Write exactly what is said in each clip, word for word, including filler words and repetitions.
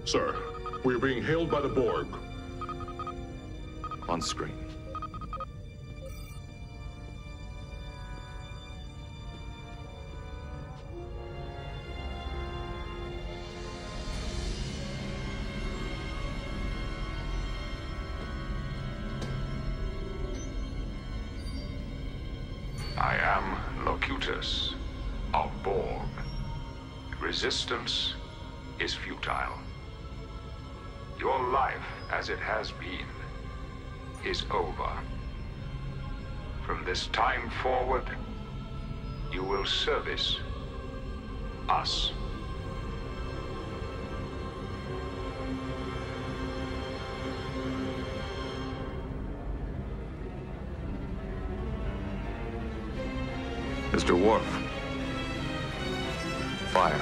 Sir, we are being hailed by the Borg. On screen. I am Locutus of Borg. Resistance is futile. Your life, as it has been, is over. From this time forward, you will service us. Mister Worf. Fire.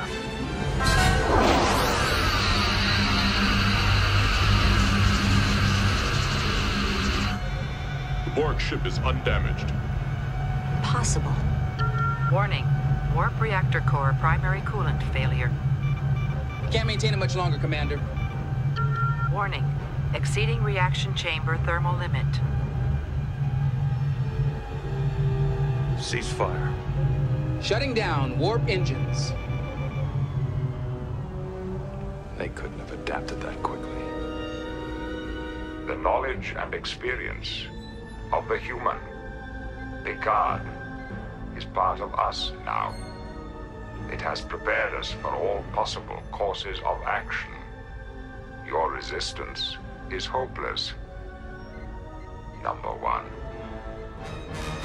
The Borg ship is undamaged. Impossible. Warning. Warp reactor core primary coolant failure. Can't maintain it much longer, Commander. Warning. Exceeding reaction chamber thermal limit. Ceasefire. Shutting down warp engines. They couldn't have adapted that quickly. The knowledge and experience of the human, Picard, is part of us now. It has prepared us for all possible courses of action. Your resistance is hopeless. Number one.